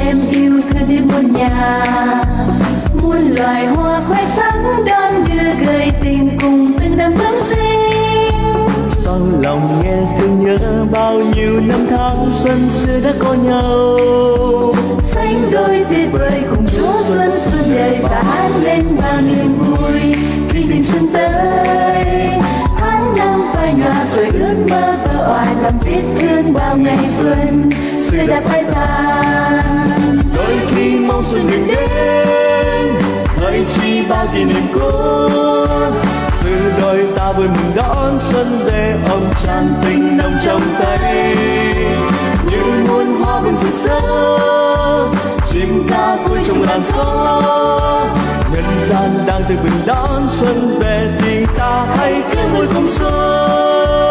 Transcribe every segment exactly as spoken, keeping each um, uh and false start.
đem yêu thương đến muôn nhà, muôn loài hoa khoe sắc đón đưa gợi tình cùng từng đám bướm xinh. Sao lòng nghe thương nhớ bao nhiêu năm tháng xuân xưa đã có nhau, xanh đôi tuyệt vời cùng Chúa xuân xuân đời và hát lên bao niềm vui khi tình xuân tới. Tháng năm phai nhòa rồi ước mơ vỡ òa làm tiếc thương bao ngày xuân xưa đã phai tàn. đôi khi mong xuân đừng đến hỡi chi bao kỷ niệm cũ, từ đôi ta vui mừng đón xuân về ôm tràn tình nồng trong tay. Như muôn hoa bừng rực rỡ chim ca vui trong làn gió, nhân gian đang tự mừng đón xuân về thì ta hãy cứ vui cùng xuân.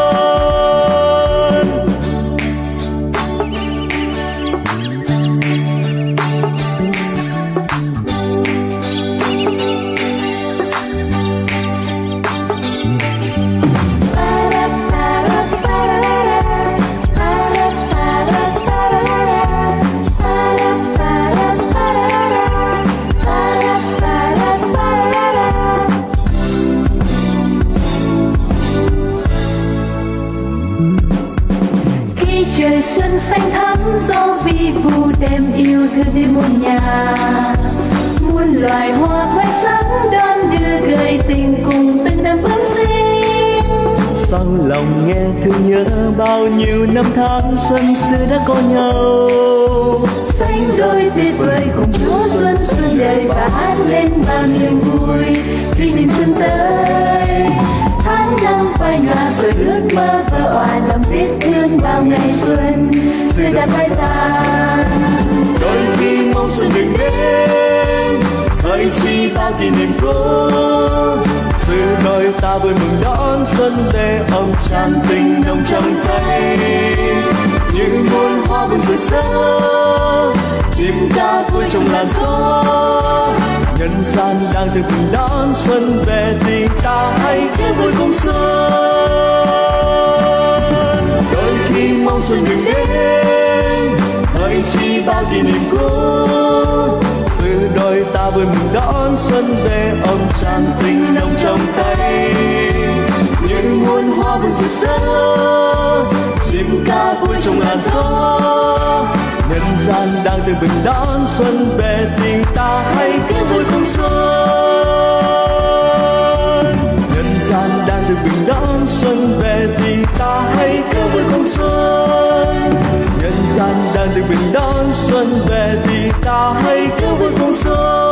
Trời xuân xanh thắm gió vi vu đem yêu thương đến muôn nhà, muôn loài hoa khoe sắc đón đưa gợi tình cùng từng đám bướm xinh. Sao lòng nghe thương nhớ bao nhiêu năm tháng xuân xưa đã có nhau, xanh đôi tuyệt vời cùng Chúa xuân xuân đời và hát lên bao niềm vui khi tình xuân tới. Tháng năm phai nhòa rồi ước mơ vỡ òa lòng tiếc thương bao ngày xuân xưa đã phai tàn. đôi khi mong xuân đừng đến hỡi chi bao kỷ niệm cũ, từ đôi ta vui mừng đón xuân về ôm tràn tình nồng trong tay. Như muôn hoa bừng rực rỡ chim ca vui trong làn gió, nhân gian đang tự mừng đón xuân về thì ta hãy cứ vui cùng xuân. đôi khi mong xuân đừng đến hỡi chi bao kỷ niệm cũ, từ đôi ta vui mừng đón xuân về ôm tràn tình nồng trong tay. Như muôn hoa bừng rực rỡ chim ca vui trong làn gió, nhân gian đang tự mừng đón xuân về thì ta hãy cứ vui cùng xuân. nhân gian đang tự mừng đón xuân về thì ta hãy cứ vui cùng xuân. nhân gian đang tự mừng đón xuân về thì ta hãy cứ vui cùng xuân.